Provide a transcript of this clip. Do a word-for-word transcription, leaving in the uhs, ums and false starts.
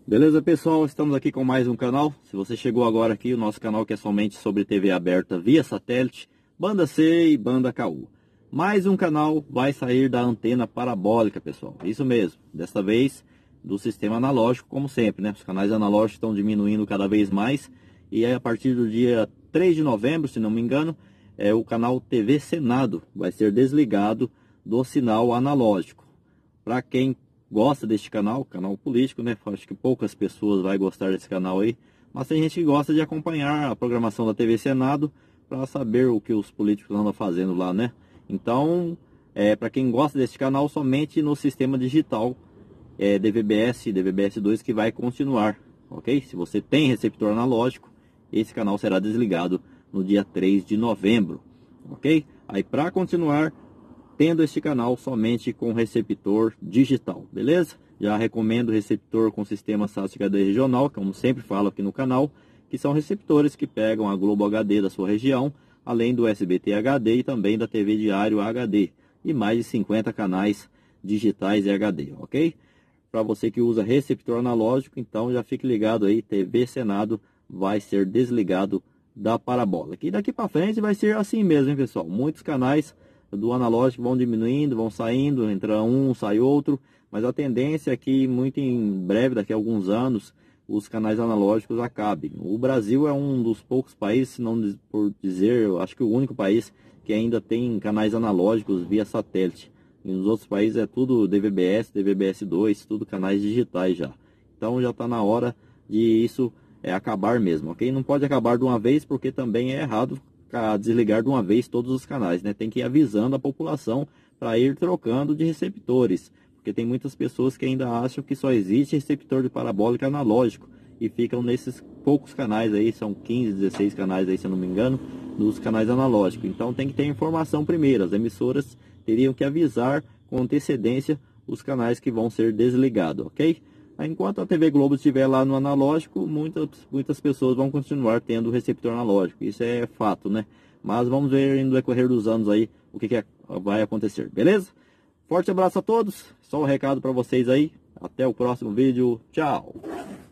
Beleza, pessoal? Estamos aqui com mais um canal. Se você chegou agora aqui, o nosso canal que é somente sobre T V aberta via satélite, banda C e banda K U. Mais um canal vai sair da antena parabólica, pessoal. Isso mesmo. Desta vez do sistema analógico, como sempre, né? Os canais analógicos estão diminuindo cada vez mais. E aí, a partir do dia três de novembro, se não me engano, é, o canal T V Senado vai ser desligado do sinal analógico. Para quem gosta deste canal, canal político, né? Acho que poucas pessoas vão gostar desse canal aí, mas tem gente que gosta de acompanhar a programação da T V Senado para saber o que os políticos andam fazendo lá, né? Então, é, para quem gosta deste canal, somente no sistema digital é, D V B S e D V B S dois que vai continuar, ok? Se você tem receptor analógico, esse canal será desligado no dia três de novembro, ok? Aí, para continuar tendo este canal somente com receptor digital, beleza? Já recomendo receptor com sistema S A S H D regional, como sempre falo aqui no canal, que são receptores que pegam a Globo H D da sua região, além do S B T H D e também da T V Diário H D, e mais de cinquenta canais digitais e H D, ok? Para você que usa receptor analógico, então já fique ligado aí, T V Senado vai ser desligado da parabólica. E daqui para frente vai ser assim mesmo, hein, pessoal? Muitos canais do analógico vão diminuindo, vão saindo, entra um, sai outro, mas a tendência é que muito em breve, daqui a alguns anos, os canais analógicos acabem. O Brasil é um dos poucos países, se não por dizer, eu acho que o único país que ainda tem canais analógicos via satélite. E nos outros países é tudo D V B S, D V B S dois, tudo canais digitais já. Então já está na hora de isso é, acabar mesmo, ok? Não pode acabar de uma vez porque também é errado a desligar de uma vez todos os canais, né? Tem que ir avisando a população para ir trocando de receptores, porque tem muitas pessoas que ainda acham que só existe receptor de parabólica analógico e ficam nesses poucos canais aí, são quinze, dezesseis canais aí, se eu não me engano, nos canais analógicos. Então tem que ter informação primeiro, as emissoras teriam que avisar com antecedência os canais que vão ser desligados, ok? Enquanto a T V Globo estiver lá no analógico, muitas, muitas pessoas vão continuar tendo receptor analógico. Isso é fato, né? Mas vamos ver no decorrer dos anos aí o que, que vai acontecer, beleza? Forte abraço a todos. Só um recado para vocês aí. Até o próximo vídeo. Tchau!